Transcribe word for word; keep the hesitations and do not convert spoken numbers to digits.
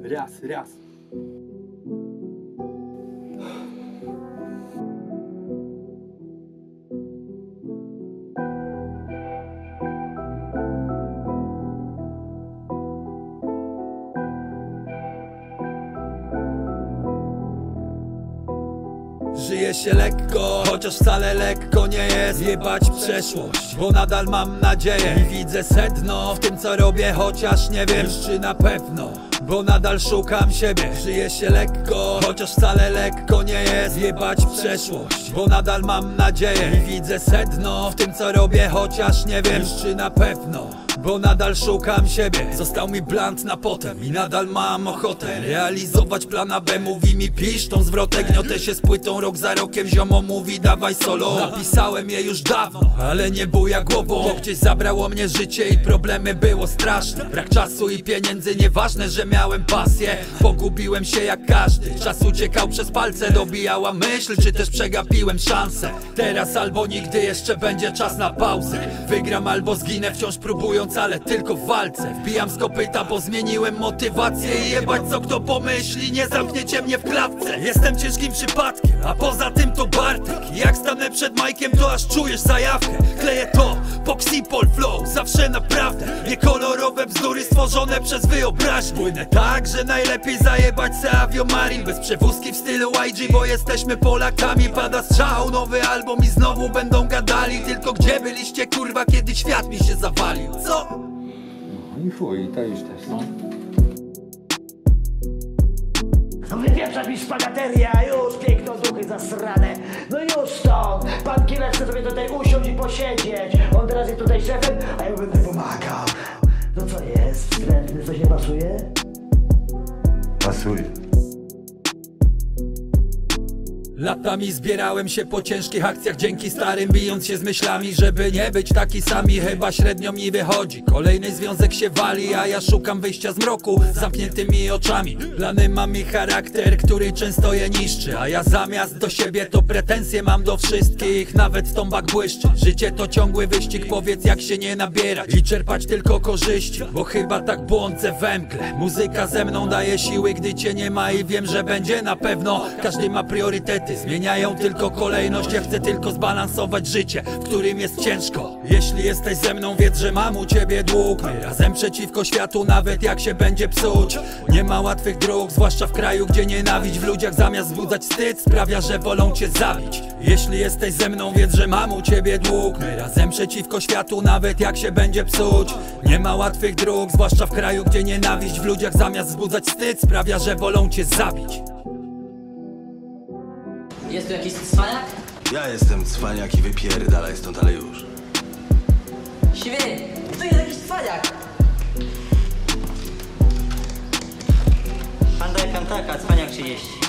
Raz, raz. Żyje się lekko, chociaż wcale lekko nie jest jebać przeszłość, bo nadal mam nadzieję i widzę sedno w tym co robię, chociaż nie wiem czy na pewno, bo nadal szukam siebie. Żyje się lekko, chociaż wcale lekko nie jest jebać przeszłość, bo nadal mam nadzieję i widzę sedno w tym co robię, chociaż nie wiem czy na pewno, bo nadal szukam siebie. Został mi blant na potem i nadal mam ochotę realizować plana B. Mówi mi pisz tą zwrotę, gniotę się z płytą rok za rokiem. Ziomo mówi dawaj solo, napisałem je już dawno, ale nie buja głową, bo gdzieś zabrało mnie życie i problemy było straszne. Brak czasu i pieniędzy, nieważne, że miałem pasję. Pogubiłem się jak każdy, czas uciekał przez palce, dobijała myśl, czy też przegapiłem szansę. Teraz albo nigdy, jeszcze będzie czas na pauzę. Wygram albo zginę, wciąż próbując, ale tylko w walce. Wbijam z kopyta, bo zmieniłem motywację i jebać co kto pomyśli, nie zamkniecie mnie w klatce. Jestem ciężkim przypadkiem, a poza tym to Bartek. Jak stanę przed majkiem, to aż czujesz zajawkę. Kleję to, Poxipol flow, zawsze naprawdę. Nie kolorowe bzdury stworzone przez wyobraźnię. Płynę tak, że najlepiej zajebać se Aviomarin. Bez przewózki w stylu Y G, bo jesteśmy Polakami. Pada strzał, nowy album i znowu będą gadali. Tylko gdzie byliście kurwa, kiedy świat mi się zawalił? Co? No i chuj, to już też, no. No wypieprzasz mi szpagateria, już piękno duchy zasrane. No już stąd, pan killer chce sobie tutaj usiąść i posiedzieć. On teraz jest tutaj szefem, a ja będę pomagał. No co jest? Wstrętny, coś nie pasuje? Pasuje. Latami zbierałem się po ciężkich akcjach, dzięki starym bijąc się z myślami, żeby nie być taki sami. Chyba średnio mi wychodzi, kolejny związek się wali, a ja szukam wyjścia z mroku z zamkniętymi oczami. Plany mam i charakter, który często je niszczy, a ja zamiast do siebie to pretensje mam do wszystkich. Nawet tombak błyszczy, życie to ciągły wyścig, powiedz jak się nie nabierać i czerpać tylko korzyści, bo chyba tak błądzę we mgle. Muzyka ze mną daje siły, gdy cię nie ma i wiem, że będzie na pewno. Każdy ma priorytety, zmieniają tylko kolejność. Ja chcę tylko zbalansować życie, w którym jest ciężko. Jeśli jesteś ze mną, wiedz, że mam u ciebie dług. My razem przeciwko światu, nawet jak się będzie psuć. Nie ma łatwych dróg, zwłaszcza w kraju, gdzie nienawiść w ludziach zamiast wzbudzać wstyd sprawia, że wolą cię zabić. Jeśli jesteś ze mną, wiedz, że mam u ciebie dług. My razem przeciwko światu, nawet jak się będzie psuć. Nie ma łatwych dróg, zwłaszcza w kraju, gdzie nienawiść w ludziach zamiast wzbudzać wstyd sprawia, że wolą cię zabić. Jest tu jakiś cwaniak? Ja jestem cwaniak i wypierdalaj stąd, ale już. Siwy, tu jest jakiś cwaniak. Pan daje piątaka, cwaniak trzydzieści.